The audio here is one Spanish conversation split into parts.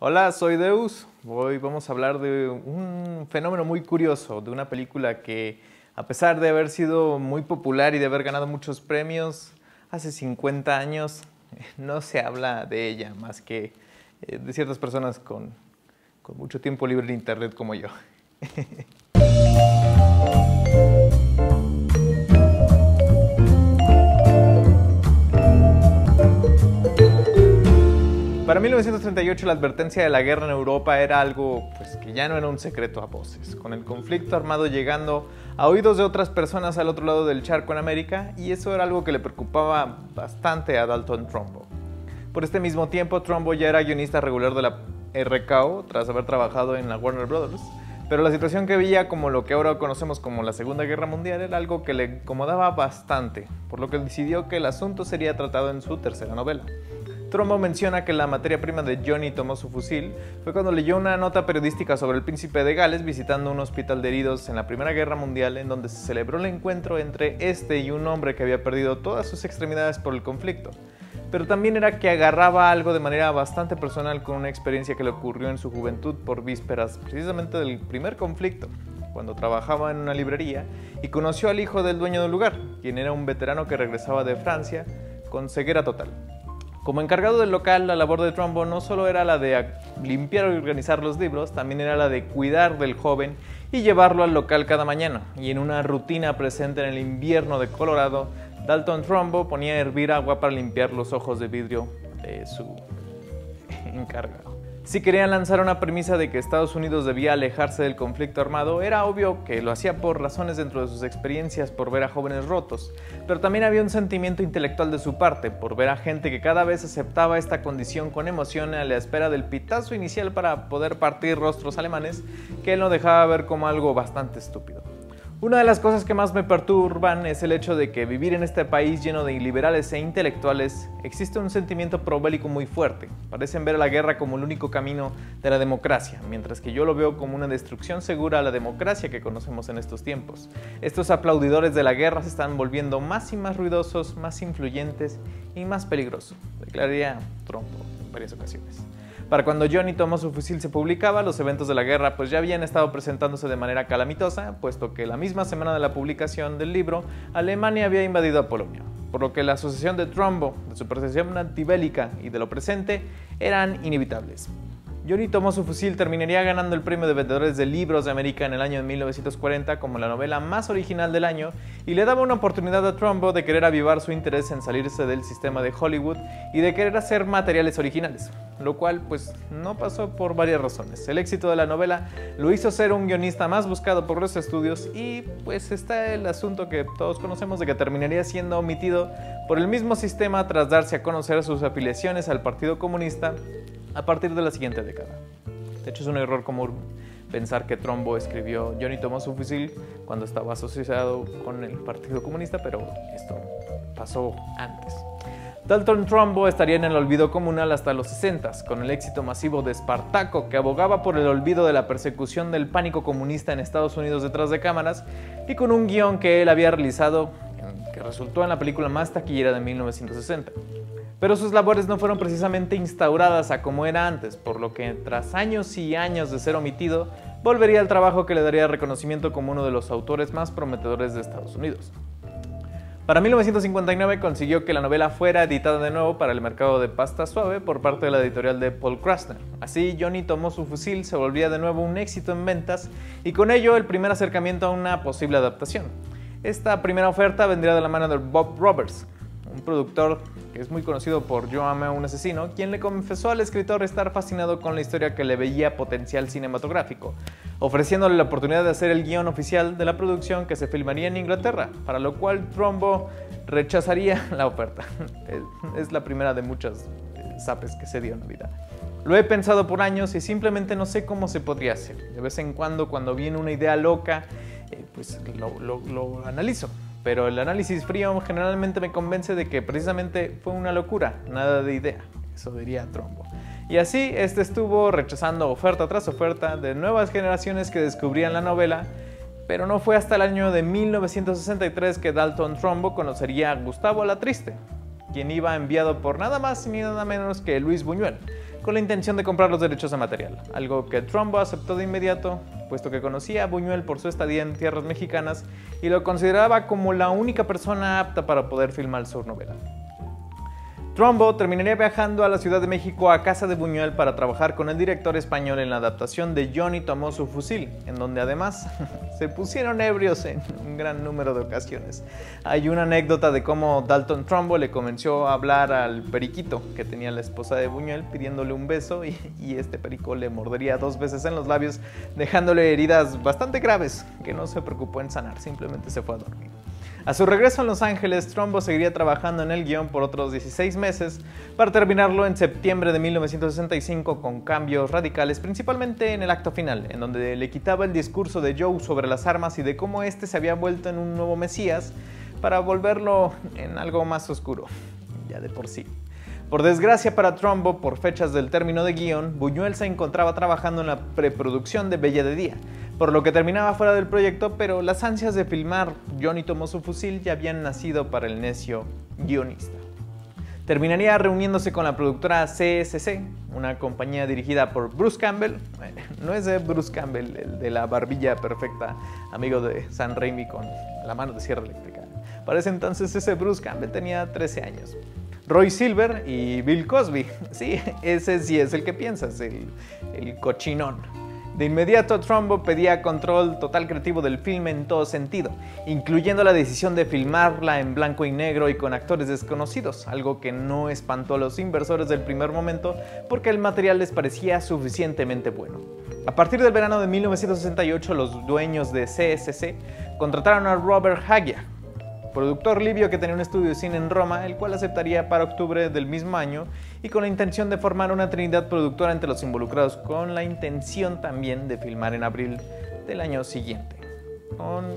Hola, soy Deus. Hoy vamos a hablar de un fenómeno muy curioso, de una película que, a pesar de haber sido muy popular y de haber ganado muchos premios hace 50 años, no se habla de ella más que de ciertas personas con mucho tiempo libre en internet como yo. Para 1938 la advertencia de la guerra en Europa era algo que ya no era un secreto a voces, con el conflicto armado llegando a oídos de otras personas al otro lado del charco en América, y eso era algo que le preocupaba bastante a Dalton Trumbo. Por este mismo tiempo, Trumbo ya era guionista regular de la RKO tras haber trabajado en la Warner Brothers, pero la situación que veía como lo que ahora conocemos como la Segunda Guerra Mundial era algo que le incomodaba bastante, por lo que decidió que el asunto sería tratado en su tercera novela. Trumbo menciona que la materia prima de Johnny tomó su fusil fue cuando leyó una nota periodística sobre el príncipe de Gales visitando un hospital de heridos en la Primera Guerra Mundial, en donde se celebró el encuentro entre este y un hombre que había perdido todas sus extremidades por el conflicto. Pero también era que agarraba algo de manera bastante personal con una experiencia que le ocurrió en su juventud por vísperas precisamente del primer conflicto, cuando trabajaba en una librería y conoció al hijo del dueño del lugar, quien era un veterano que regresaba de Francia con ceguera total. Como encargado del local, la labor de Trumbo no solo era la de limpiar y organizar los libros, también era la de cuidar del joven y llevarlo al local cada mañana. Y en una rutina presente en el invierno de Colorado, Dalton Trumbo ponía a hervir agua para limpiar los ojos de vidrio de su encargado. Si querían lanzar una premisa de que Estados Unidos debía alejarse del conflicto armado, era obvio que lo hacía por razones dentro de sus experiencias por ver a jóvenes rotos, pero también había un sentimiento intelectual de su parte, por ver a gente que cada vez aceptaba esta condición con emoción a la espera del pitazo inicial para poder partir rostros alemanes, que él no dejaba ver como algo bastante estúpido. Una de las cosas que más me perturban es el hecho de que vivir en este país lleno de liberales e intelectuales existe un sentimiento probélico muy fuerte. Parecen ver a la guerra como el único camino de la democracia, mientras que yo lo veo como una destrucción segura a la democracia que conocemos en estos tiempos. Estos aplaudidores de la guerra se están volviendo más y más ruidosos, más influyentes y más peligrosos, declararía Trumbo en varias ocasiones. Para cuando Johnny tomó su fusil se publicaba, los eventos de la guerra ya habían estado presentándose de manera calamitosa, puesto que la misma semana de la publicación del libro, Alemania había invadido a Polonia, por lo que la asociación de Trumbo, de su percepción antibélica y de lo presente, eran inevitables. Johnny tomó su fusil terminaría ganando el premio de vendedores de libros de América en el año de 1940 como la novela más original del año, y le daba una oportunidad a Trumbo de querer avivar su interés en salirse del sistema de Hollywood y de querer hacer materiales originales, lo cual no pasó por varias razones. El éxito de la novela lo hizo ser un guionista más buscado por los estudios, y está el asunto que todos conocemos de que terminaría siendo omitido por el mismo sistema tras darse a conocer sus afiliaciones al Partido Comunista a partir de la siguiente década. De hecho, es un error común pensar que Trumbo escribió Johnny tomó su fusil cuando estaba asociado con el Partido Comunista, pero esto pasó antes. Dalton Trumbo estaría en el olvido comunal hasta los 60s, con el éxito masivo de Espartaco, que abogaba por el olvido de la persecución del pánico comunista en Estados Unidos detrás de cámaras, y con un guión que él había realizado, que resultó en la película más taquillera de 1960. Pero sus labores no fueron precisamente instauradas a como era antes, por lo que tras años y años de ser omitido, volvería al trabajo que le daría reconocimiento como uno de los autores más prometedores de Estados Unidos. Para 1959 consiguió que la novela fuera editada de nuevo para el mercado de pasta suave por parte de la editorial de Paul Krassner. Así, Johnny tomó su fusil se volvía de nuevo un éxito en ventas, y con ello el primer acercamiento a una posible adaptación. Esta primera oferta vendría de la mano de Bob Roberts, un productor que es muy conocido por Yo amé a un asesino, quien le confesó al escritor estar fascinado con la historia que le veía potencial cinematográfico, ofreciéndole la oportunidad de hacer el guión oficial de la producción que se filmaría en Inglaterra, para lo cual Trumbo rechazaría la oferta. Es la primera de muchas zapes que se dio en la vida. Lo he pensado por años y simplemente no sé cómo se podría hacer. De vez en cuando viene una idea loca, lo analizo. Pero el análisis frío generalmente me convence de que precisamente fue una locura, nada de idea. Eso diría Trumbo. Y así, estuvo rechazando oferta tras oferta de nuevas generaciones que descubrían la novela, pero no fue hasta el año de 1963 que Dalton Trumbo conocería a Gustavo Alatriste, quien iba enviado por nada más ni nada menos que Luis Buñuel, con la intención de comprar los derechos de material, algo que Trumbo aceptó de inmediato, puesto que conocía a Buñuel por su estadía en tierras mexicanas y lo consideraba como la única persona apta para poder filmar su novela. Trumbo terminaría viajando a la Ciudad de México a casa de Buñuel para trabajar con el director español en la adaptación de Johnny tomó su fusil, en donde además se pusieron ebrios en un gran número de ocasiones. Hay una anécdota de cómo Dalton Trumbo le comenzó a hablar al periquito que tenía la esposa de Buñuel pidiéndole un beso y este perico le mordería 2 veces en los labios, dejándole heridas bastante graves que no se preocupó en sanar, simplemente se fue a dormir. A su regreso a Los Ángeles, Trumbo seguiría trabajando en el guión por otros 16 meses para terminarlo en septiembre de 1965 con cambios radicales, principalmente en el acto final, en donde le quitaba el discurso de Joe sobre las armas y de cómo este se había vuelto en un nuevo Mesías para volverlo en algo más oscuro, ya de por sí. Por desgracia para Trumbo, por fechas del término de guión, Buñuel se encontraba trabajando en la preproducción de Bella de Día, por lo que terminaba fuera del proyecto, pero las ansias de filmar Johnny tomó su fusil ya habían nacido para el necio guionista. Terminaría reuniéndose con la productora CSC, una compañía dirigida por Bruce Campbell. No es de Bruce Campbell, el de la barbilla perfecta, amigo de Sam Raimi con la mano de sierra eléctrica. Para ese entonces ese Bruce Campbell tenía 13 años. Roy Silver y Bill Cosby. Sí, ese sí es el que piensas, el cochinón. De inmediato, Trumbo pedía control total creativo del filme en todo sentido, incluyendo la decisión de filmarla en blanco y negro y con actores desconocidos, algo que no espantó a los inversores del primer momento porque el material les parecía suficientemente bueno. A partir del verano de 1968, los dueños de CSC contrataron a Robert Hagia, productor libio que tenía un estudio de cine en Roma, el cual aceptaría para octubre del mismo año y con la intención de formar una trinidad productora entre los involucrados, con la intención también de filmar en abril del año siguiente, con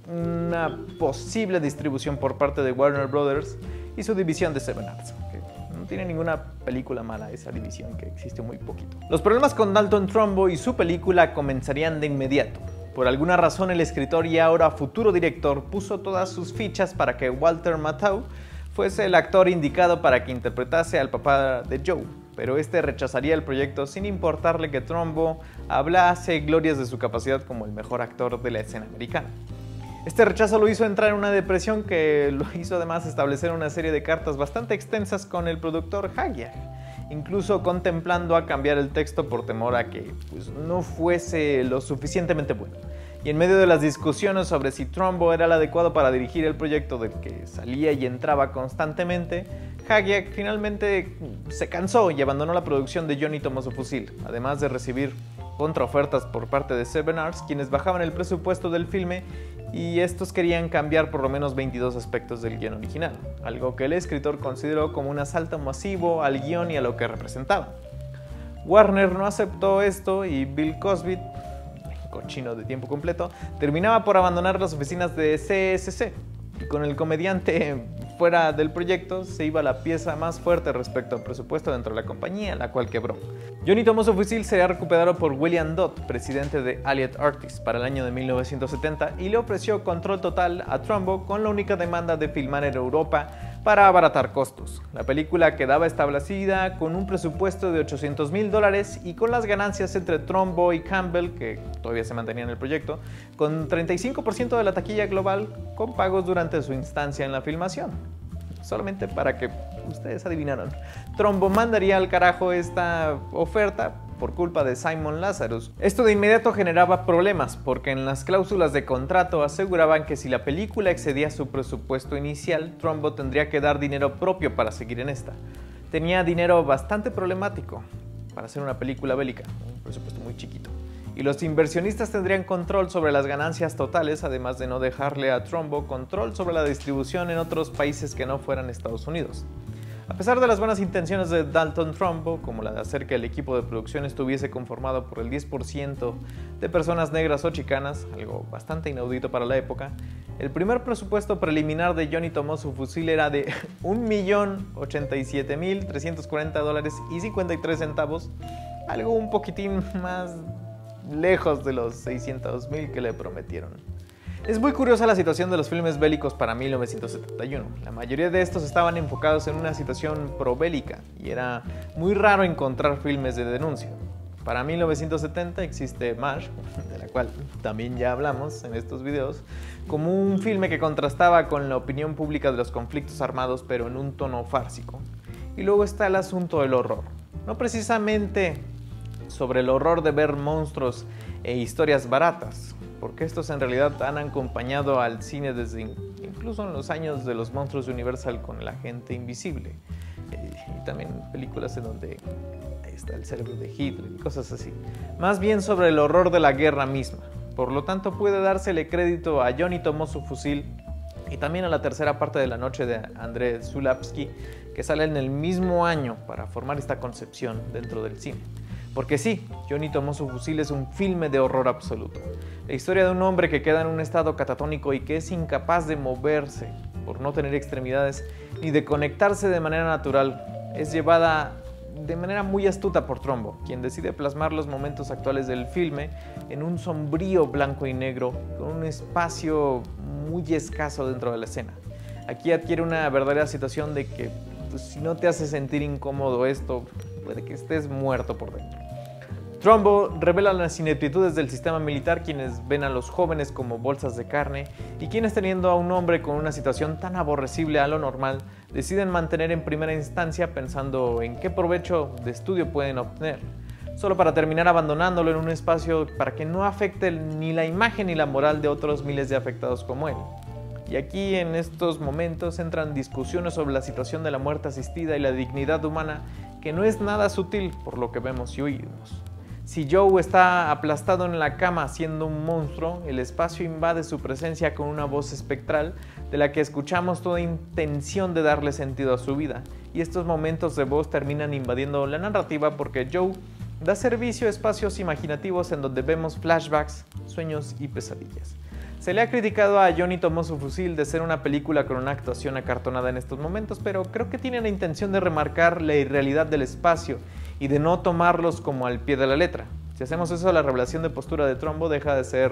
una posible distribución por parte de Warner Brothers y su división de Seven Arts. No tiene ninguna película mala esa división, que existe muy poquito. Los problemas con Dalton Trumbo y su película comenzarían de inmediato. Por alguna razón, el escritor y ahora futuro director puso todas sus fichas para que Walter Matthau fuese el actor indicado para que interpretase al papá de Joe, pero este rechazaría el proyecto sin importarle que Trumbo hablase glorias de su capacidad como el mejor actor de la escena americana. Este rechazo lo hizo entrar en una depresión que lo hizo además establecer una serie de cartas bastante extensas con el productor Hagia, incluso contemplando a cambiar el texto por temor a que no fuese lo suficientemente bueno. Y en medio de las discusiones sobre si Trumbo era el adecuado para dirigir el proyecto del que salía y entraba constantemente, Hagia finalmente se cansó y abandonó la producción de Johnny tomó su fusil, además de recibir contraofertas por parte de Seven Arts, quienes bajaban el presupuesto del filme y estos querían cambiar por lo menos 22 aspectos del guión original, algo que el escritor consideró como un asalto masivo al guión y a lo que representaba. Warner no aceptó esto y Bill Cosby, cochino de tiempo completo, terminaba por abandonar las oficinas de CSC. Y con el comediante fuera del proyecto, se iba la pieza más fuerte respecto al presupuesto dentro de la compañía, la cual quebró. Johnny tomó su fusil sería recuperado por William Dodd, presidente de Allied Artists, para el año de 1970 y le ofreció control total a Trumbo con la única demanda de filmar en Europa para abaratar costos. La película quedaba establecida con un presupuesto de $800,000 y con las ganancias entre Trumbo y Campbell, que todavía se mantenía en el proyecto, con 35% de la taquilla global con pagos durante su instancia en la filmación. Solamente para que ustedes adivinaran, Trumbo mandaría al carajo esta oferta por culpa de Simon Lazarus. Esto de inmediato generaba problemas porque en las cláusulas de contrato aseguraban que si la película excedía su presupuesto inicial, Trumbo tendría que dar dinero propio para seguir en esta. Tenía dinero bastante problemático para hacer una película bélica, un presupuesto muy chiquito. Y los inversionistas tendrían control sobre las ganancias totales, además de no dejarle a Trumbo control sobre la distribución en otros países que no fueran Estados Unidos. A pesar de las buenas intenciones de Dalton Trumbo, como la de hacer que el equipo de producción estuviese conformado por el 10% de personas negras o chicanas, algo bastante inaudito para la época, el primer presupuesto preliminar de Johnny tomó su fusil era de $1,087,340.53, algo un poquitín más lejos de los $600,000 que le prometieron. Es muy curiosa la situación de los filmes bélicos para 1971. La mayoría de estos estaban enfocados en una situación probélica y era muy raro encontrar filmes de denuncia. Para 1970 existe MASH, de la cual también ya hablamos en estos videos, como un filme que contrastaba con la opinión pública de los conflictos armados, pero en un tono fársico. Y luego está el asunto del horror. No precisamente sobre el horror de ver monstruos e historias baratas, porque estos en realidad han acompañado al cine desde incluso en los años de los monstruos de Universal con el agente invisible, y también películas en donde está el cerebro de Hitler y cosas así. Más bien sobre el horror de la guerra misma. Por lo tanto, puede dársele crédito a Johnny tomó su fusil y también a la tercera parte de La noche de Andrei Zulawski, que sale en el mismo año para formar esta concepción dentro del cine. Porque sí, Johnny tomó su fusil es un filme de horror absoluto. La historia de un hombre que queda en un estado catatónico y que es incapaz de moverse por no tener extremidades ni de conectarse de manera natural es llevada de manera muy astuta por Trumbo, quien decide plasmar los momentos actuales del filme en un sombrío blanco y negro con un espacio muy escaso dentro de la escena. Aquí adquiere una verdadera situación de que pues, si no te hace sentir incómodo esto, puede que estés muerto por dentro. Trumbo revela las ineptitudes del sistema militar, quienes ven a los jóvenes como bolsas de carne y quienes, teniendo a un hombre con una situación tan aborrecible a lo normal, deciden mantener en primera instancia pensando en qué provecho de estudio pueden obtener, solo para terminar abandonándolo en un espacio para que no afecte ni la imagen ni la moral de otros miles de afectados como él. Y aquí en estos momentos entran discusiones sobre la situación de la muerte asistida y la dignidad humana, que no es nada sutil por lo que vemos y oímos. Si Joe está aplastado en la cama siendo un monstruo, el espacio invade su presencia con una voz espectral de la que escuchamos toda intención de darle sentido a su vida. Y estos momentos de voz terminan invadiendo la narrativa porque Joe da servicio a espacios imaginativos en donde vemos flashbacks, sueños y pesadillas. Se le ha criticado a Johnny tomó su fusil de ser una película con una actuación acartonada en estos momentos, pero creo que tiene la intención de remarcar la irrealidad del espacio y de no tomarlos como al pie de la letra. Si hacemos eso, la revelación de postura de Trumbo deja de ser,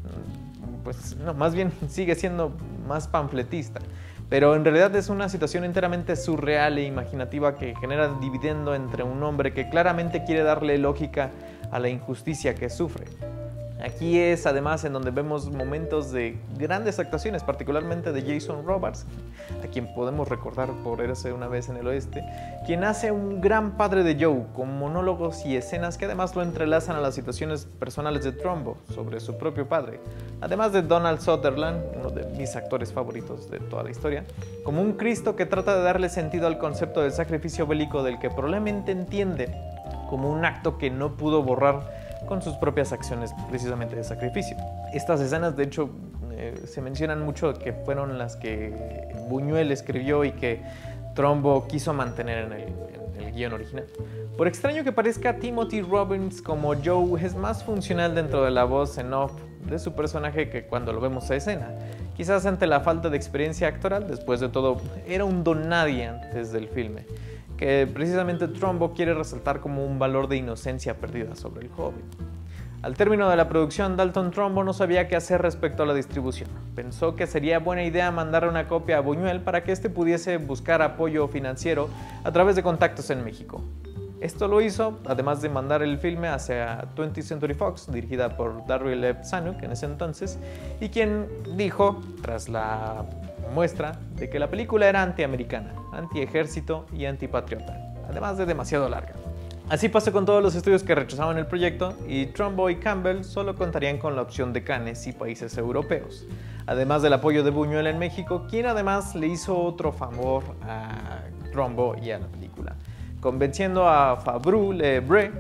pues no, más bien sigue siendo más panfletista. Pero en realidad es una situación enteramente surreal e imaginativa que genera dividendo entre un hombre que claramente quiere darle lógica a la injusticia que sufre. Aquí es además en donde vemos momentos de grandes actuaciones, particularmente de Jason Robards, a quien podemos recordar por Érase una vez en el Oeste, quien hace un gran padre de Joe, con monólogos y escenas que además lo entrelazan a las situaciones personales de Trumbo sobre su propio padre, además de Donald Sutherland, uno de mis actores favoritos de toda la historia, como un Cristo que trata de darle sentido al concepto del sacrificio bélico del que probablemente entiende como un acto que no pudo borrar con sus propias acciones precisamente de sacrificio. Estas escenas de hecho se mencionan mucho que fueron las que Buñuel escribió y que Trumbo quiso mantener en el guión original. Por extraño que parezca, Timothy Robbins como Joe es más funcional dentro de la voz en off de su personaje que cuando lo vemos a escena. Quizás ante la falta de experiencia actoral, después de todo era un don nadie antes del filme, que precisamente Trumbo quiere resaltar como un valor de inocencia perdida sobre el joven. Al término de la producción, Dalton Trumbo no sabía qué hacer respecto a la distribución. Pensó que sería buena idea mandarle una copia a Buñuel para que éste pudiese buscar apoyo financiero a través de contactos en México. Esto lo hizo, además de mandar el filme hacia 20th Century Fox, dirigida por Darryl F. Zanuck en ese entonces, y quien dijo, tras la muestra, de que la película era antiamericana, antiejército y antipatriota, además de demasiado larga. Así pasó con todos los estudios que rechazaban el proyecto y Trumbo y Campbell solo contarían con la opción de Cannes y países europeos, además del apoyo de Buñuel en México, quien además le hizo otro favor a Trumbo y a la película, convenciendo a Fabru Lebre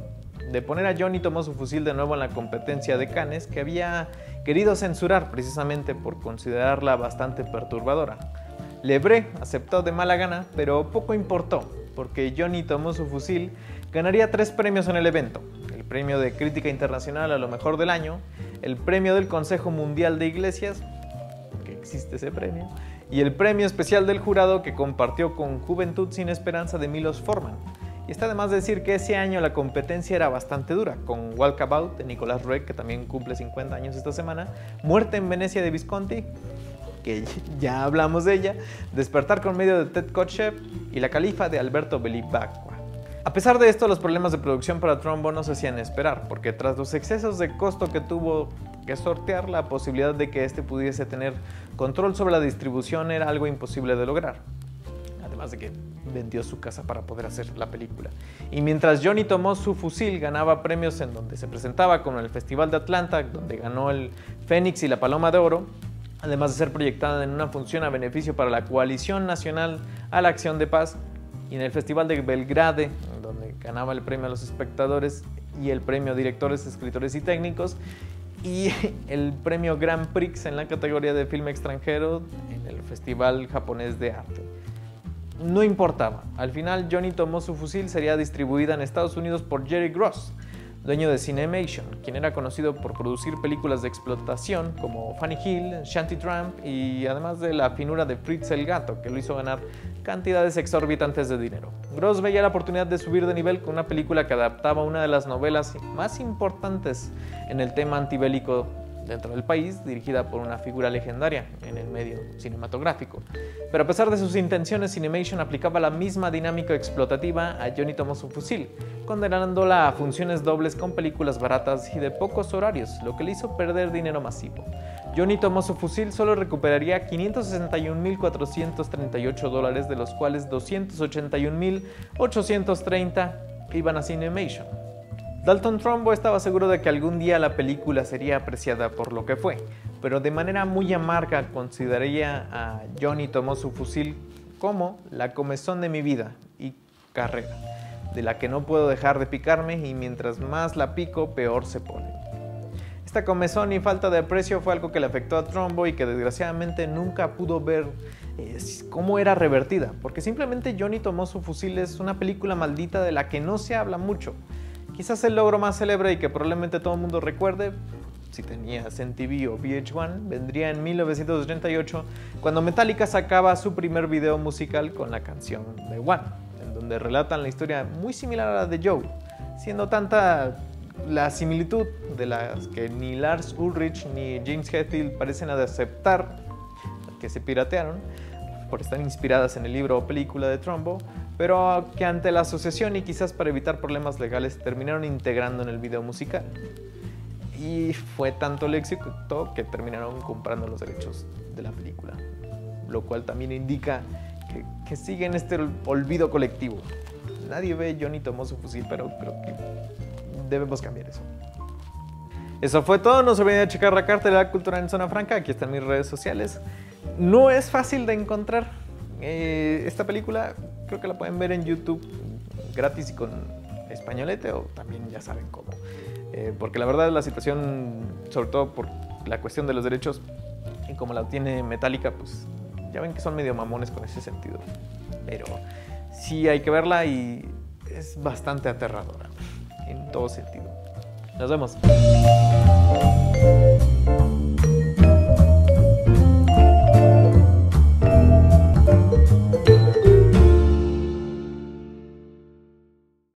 de poner a Johnny tomó su fusil de nuevo en la competencia de Cannes, que había querido censurar precisamente por considerarla bastante perturbadora. Lebre aceptó de mala gana, pero poco importó, porque Johnny tomó su fusil ganaría 3 premios en el evento: el premio de crítica internacional a lo mejor del año, el premio del Consejo Mundial de Iglesias, que existe ese premio, y el premio especial del jurado que compartió con Juventud sin Esperanza de Milos Forman. Y está de más decir que ese año la competencia era bastante dura, con Walkabout de Nicolas Roeg, que también cumple 50 años esta semana, Muerte en Venecia de Visconti, que ya hablamos de ella, Despertar con medio de Ted Kotcheff y La Califa de Alberto Bellivacqua. A pesar de esto, los problemas de producción para Trumbo no se hacían esperar, porque tras los excesos de costo que tuvo que sortear, la posibilidad de que este pudiese tener control sobre la distribución era algo imposible de lograr. Además de que vendió su casa para poder hacer la película. Y mientras Johnny tomó su fusil, ganaba premios en donde se presentaba, como en el Festival de Atlanta, donde ganó el Fénix y la Paloma de Oro, además de ser proyectada en una función a beneficio para la Coalición Nacional a la Acción de Paz, y en el Festival de Belgrade, donde ganaba el premio a los espectadores y el premio a directores, escritores y técnicos, y el premio Grand Prix en la categoría de filme extranjero en el Festival Japonés de Arte. No importaba, al final Johnny tomó su fusil sería distribuida en Estados Unidos por Jerry Gross, dueño de Cinemation, quien era conocido por producir películas de explotación como Funny Hill, Shanty Tramp y además de la finura de Fritz el Gato, que lo hizo ganar cantidades exorbitantes de dinero. Gross veía la oportunidad de subir de nivel con una película que adaptaba una de las novelas más importantes en el tema antibélico dentro del país, dirigida por una figura legendaria en el medio cinematográfico. Pero a pesar de sus intenciones, Cinemation aplicaba la misma dinámica explotativa a Johnny tomó su fusil, condenándola a funciones dobles con películas baratas y de pocos horarios, lo que le hizo perder dinero masivo. Johnny tomó su fusil solo recuperaría $561,438, de los cuales $281,830 iban a Cinemation. Dalton Trumbo estaba seguro de que algún día la película sería apreciada por lo que fue, pero de manera muy amarga consideraría a Johnny tomó su fusil como la comezón de mi vida y carrera, de la que no puedo dejar de picarme y mientras más la pico, peor se pone. Esta comezón y falta de aprecio fue algo que le afectó a Trumbo y que desgraciadamente nunca pudo ver cómo era revertida, porque simplemente Johnny tomó su fusil es una película maldita de la que no se habla mucho. Quizás el logro más célebre y que probablemente todo el mundo recuerde, si tenías MTV o VH1, vendría en 1988, cuando Metallica sacaba su primer video musical con la canción The One, en donde relatan la historia muy similar a la de Joe, siendo tanta la similitud de las que ni Lars Ulrich ni James Hetfield parecen aceptar que se piratearon, por estar inspiradas en el libro o película de Trumbo, pero que ante la asociación y quizás para evitar problemas legales terminaron integrando en el video musical. Y fue tanto el éxito que terminaron comprando los derechos de la película, lo cual también indica que sigue en este olvido colectivo. Nadie ve Johnny tomó su fusil, pero creo que debemos cambiar eso. Eso fue todo, no se olviden de checar la cartelera cultural en Zona Franca, aquí están mis redes sociales. No es fácil de encontrar esta película, creo que la pueden ver en YouTube gratis y con españolete, o también ya saben cómo. Porque la verdad la situación, sobre todo por la cuestión de los derechos y como la tiene Metallica, pues ya ven que son medio mamones con ese sentido. Pero sí hay que verla y es bastante aterradora en todo sentido. Nos vemos.